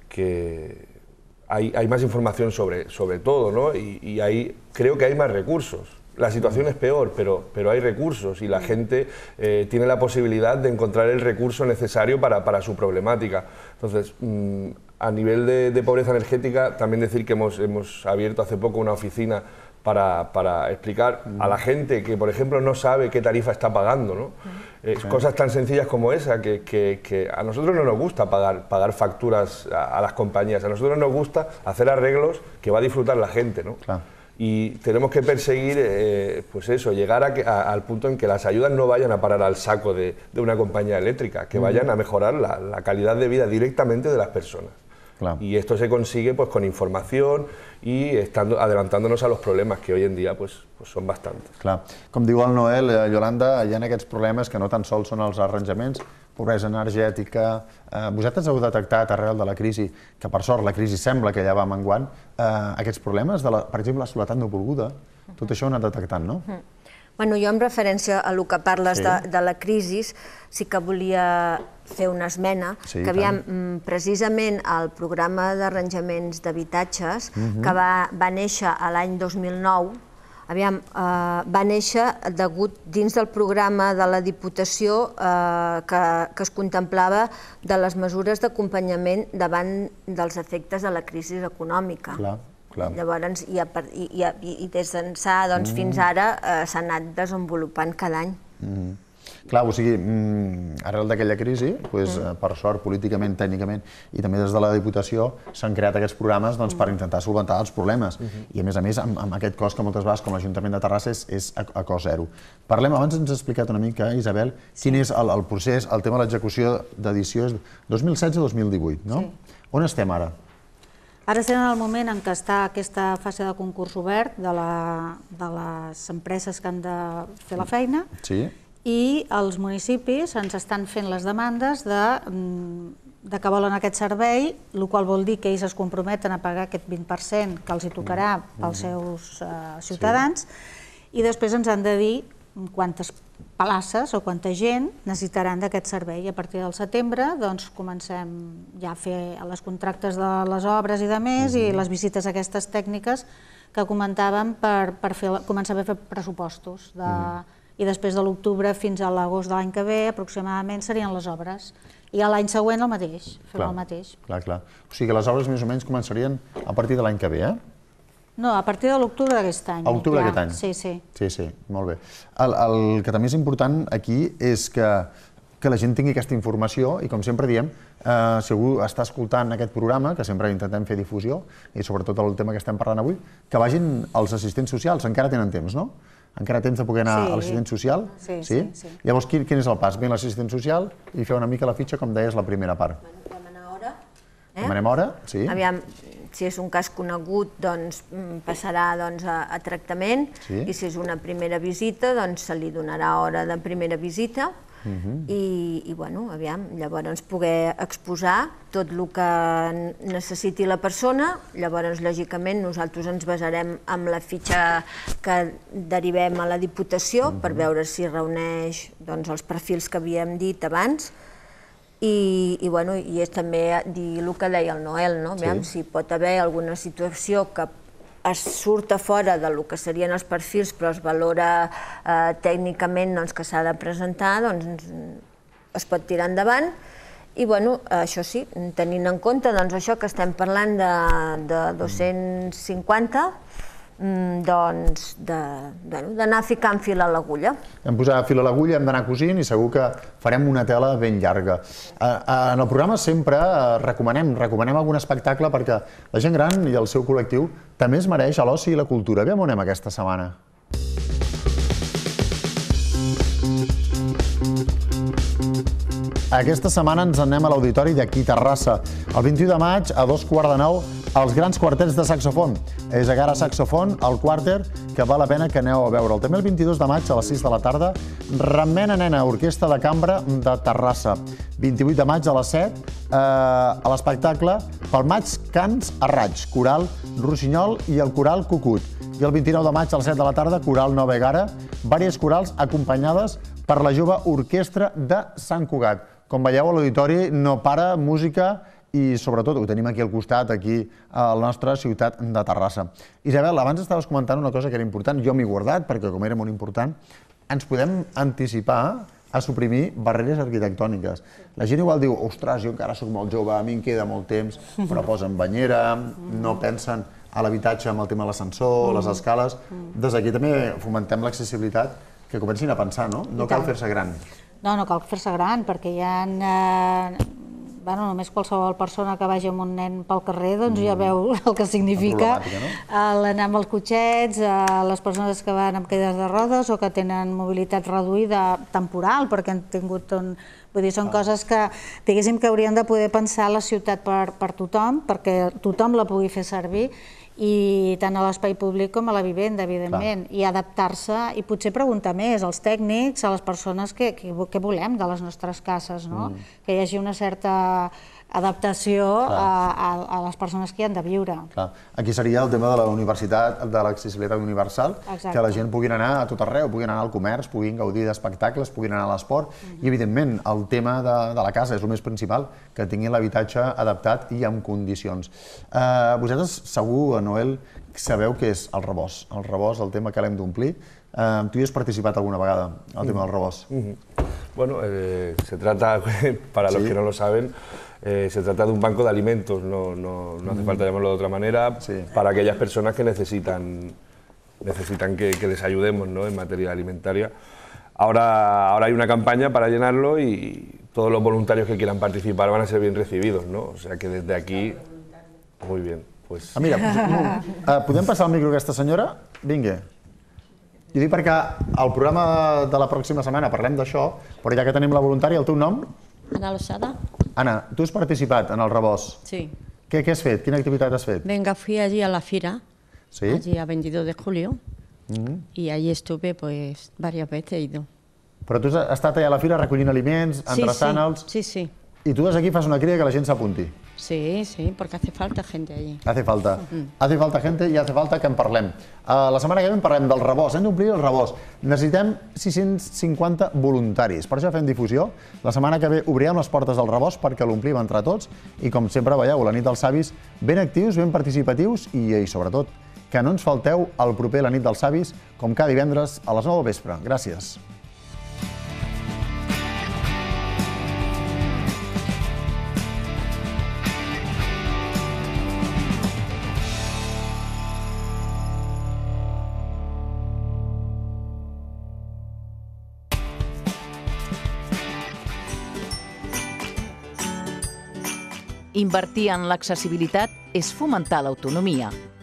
que hay, hay más información sobre, sobre todo, ¿no? Y, y hay, creo que hay más recursos. La situación es peor, pero, pero hay recursos y la gente eh, tiene la posibilidad de encontrar el recurso necesario para, para su problemática. Entonces, mmm, a nivel de, de pobreza energética, también decir que hemos, hemos abierto hace poco una oficina para, para explicar a la gente que, por ejemplo, no sabe qué tarifa está pagando, ¿no? Eh, sí. Cosas tan sencillas como esa, que, que, que a nosotros no nos gusta pagar, pagar facturas a, a las compañías, a nosotros nos gusta hacer arreglos que va a disfrutar la gente, ¿no? Claro. Y tenemos que perseguir, eh, pues eso, llegar a que, a, al punto en que las ayudas no vayan a parar al saco de, de una compañía eléctrica, que vayan a mejorar la, la calidad de vida directamente de las personas. Claro. Y esto se consigue pues con información y estando, adelantándonos a los problemes que hoy en dia pues, pues són bastantes. Clar. Com diu el Noel, eh, Yolanda, hi ha aquests problemes que no tan sols són els arranjaments, pobresa energètica. Eh, vosaltres heu detectat arrel de la crisi, que per sort la crisi sembla que ja va menguant, eh, aquests problemes, de la, per exemple, la soledat no volguda, tot això ho heu anat detectant, no? Mm. Bueno, jo en referència a el que parles sí. de, de la crisi, sí que volia fer una esmena, sí, que aviam, precisament el programa d'arranjaments d'habitatges, uh-huh. que va, va néixer a l'any dos mil nou, aviam, eh, va néixer degut dins del programa de la Diputació eh, que, que es contemplava de les mesures d'acompanyament davant dels efectes de la crisi econòmica. Clar. Clar. Llavors, i, i, i, i des d'ençà doncs, mm. fins ara eh, s'ha anat desenvolupant cada any. Mm. Clar, o sigui, mm, arrel d'aquella crisi, pues, mm. per sort, políticament, tècnicament, i també des de la Diputació, s'han creat aquests programes doncs, per intentar solventar els problemes. Mm-hmm. I a més a més, amb, amb aquest cost que moltes vegades, com l'Ajuntament de Terrassa, és, és a, a cost zero. Parlem, abans ens has explicat una mica, Isabel, sí. quin és el, el procés, el tema de l'execució d'edició dos mil setze dos mil divuit, no? Sí. On estem ara? Ara estem en el moment en què està aquesta fase de concurs obert de, la, de les empreses que han de fer la feina sí. i els municipis ens estan fent les demandes de, de que volen aquest servei, el qual vol dir que ells es comprometen a pagar aquest vint per cent que els hi tocarà pels seus uh, ciutadans sí. i després ens han de dir quantes places o quanta gent necessitaran d'aquest servei. I a partir del setembre doncs, comencem ja a fer les contractes de les obres i de més uh-huh. i les visites aquestes tècniques que comentàvem per, per fer, començar a fer pressupostos. De, uh-huh. I després de l'octubre fins a l'agost de l'any que ve aproximadament serien les obres. I a l'any següent el mateix, fem el mateix. Clar, clar. O sigui que les obres més o menys començarien a partir de l'any que ve, eh? No, a partir de l'octubre d'aquest any. A l'octubre d'aquest any? Sí, sí. Sí, sí, molt bé. El que també és important aquí és que que la gent tingui aquesta informació i, com sempre diem, si algú està escoltant aquest programa, que sempre intentem fer difusió, i sobretot el tema que estem parlant avui, que vagin als assistents socials. Encara tenen temps, no? Encara tens de poder anar a l'assistent social? Sí, sí, sí. Llavors, quin és el pas? Ve l'assistent social i fer una mica la fitxa, com deies, la primera part. Demanar hora. Demanem hora, sí. Aviam, si és un cas conegut, doncs passarà a tractament, i si és una primera visita, doncs se li donarà hora de primera visita, i, bueno, aviam, llavors poder exposar tot el que necessiti la persona. Llavors, lògicament, nosaltres ens basarem en la fitxa que derivem a la Diputació per veure si reuneix els perfils que havíem dit abans. I és també dir el que deia el Noel, si pot haver alguna situació que es surt a fora del que serien els perfils però es valora tècnicament que s'ha de presentar, doncs es pot tirar endavant. I això sí, tenint en compte això que estem parlant de dos-cents cinquanta, doncs d'anar ficant fil a l'agulla. Hem posat fil a l'agulla, hem d'anar cosint i segur que farem una tela ben llarga. En el programa sempre recomanem recomanem algun espectacle perquè la gent gran i el seu col·lectiu també es mereix l'oci i la cultura. Aviam on anem aquesta setmana. Aquesta setmana ens anem a l'Auditori d'aquí Terrassa. El vint-i-u de maig, a dos quarts de nou, els grans quartets de saxofon. És a Gara Saxofon, el quarter, que val la pena que aneu a veure'l. També el vint-i-dos de maig, a les sis de la tarda, Remena Nena, Orquestra de Cambra de Terrassa. vint-i-vuit de maig, a les set, a l'espectacle Pel maig cants a raig, coral Rossinyol i el coral Cucut. I el vint-i-nou de maig, a les set de la tarda, coral Nova Egara, diverses corals acompanyades per la jove Orquestra de Sant Cugat. Com veieu, l'auditori no para, música i, sobretot, ho tenim aquí al costat, aquí a la nostra ciutat de Terrassa. Isabel, abans estaves comentant una cosa que era important, jo m'he guardat, perquè com era molt important, ens podem anticipar a suprimir barreres arquitectòniques. La gent igual diu, ostres, jo encara soc molt jove, a mi em queda molt temps, però posen banyera, no pensen a l'habitatge amb el tema de l'ascensor, les escales. Des d'aquí també fomentem l'accessibilitat, que comencin a pensar, no? No cal fer-se gran. No, no cal fer-se gran, perquè hi ha... Bueno, només qualsevol persona que vagi amb un nen pel carrer doncs ja veu el que significa l'anar amb els cotxets, les persones que van amb cadires de rodes o que tenen mobilitat reduïda temporal perquè han tingut un... Vull dir, són coses que, diguéssim, que hauríem de poder pensar a la ciutat per tothom, perquè tothom la pugui fer servir, i tant a l'espai públic com a la vivenda, evidentment, i adaptar-se i potser preguntar més als tècnics, a les persones que volem de les nostres cases, que hi hagi una certa adaptació a les persones que hi han de viure. Aquí seria el tema de la universitat, de l'accessibilitat universal, que la gent pugui anar a tot arreu, puguin anar al comerç, puguin gaudir d'espectacles, puguin anar a l'esport, i evidentment el tema de la casa és el més principal, que tinguin l'habitatge adaptat i en condicions. Vosaltres segur, Noel, sabeu què és el rebost, el rebost, el tema que l'hem d'omplir. Tu hi has participat alguna vegada, el tema del rebost. Bueno, se trata, para los que no lo saben, Eh, se trata de un banco de alimentos, no, no, no hace falta llamarlo de otra manera, sí. Para aquellas personas que necesitan, necesitan que, que les ayudemos, ¿no?, en materia alimentaria. Ahora, ahora hay una campaña para llenarlo y todos los voluntarios que quieran participar van a ser bien recibidos, ¿no? O sea que desde aquí, muy bien. Pues... Ah, mira, uh, podem passar el micro a aquesta senyora? Vinga. I dic perquè al programa de la pròxima setmana parlem d'això, però ja que tenim la voluntària, el teu nom? Ana Losada. Ana, tu has participat en el rebost. Sí. ¿Qué, ¿Qué has fet? ¿Quina activitat has fet? Venga, fui allí a la fira, ¿Sí? allí a veintidós de julio, Mm. y allí estuve pues varias veces he ido. Però tu has estat allà a la fira recollint aliments, endreçant-los... Sí, sí. I tu des aquí fas una crida que la gent s'apunti. Sí, sí, porque hace falta gente allí. Hace falta. Mm. Hace falta gente i hace falta que en parlem. Uh, la setmana que ve en parlem del rebost. Hem d'omplir el rebost. Necessitem sis-cents cinquanta voluntaris. Per això fem difusió. La setmana que ve obrirem les portes del rebost perquè l'omplim entre tots. I com sempre veieu, la nit dels savis ben actius, ben participatius i, i sobretot que no ens falteu el proper la nit dels savis com cada divendres a les nou del vespre. Gràcies. Invertir en l'accessibilitat és fomentar l'autonomia.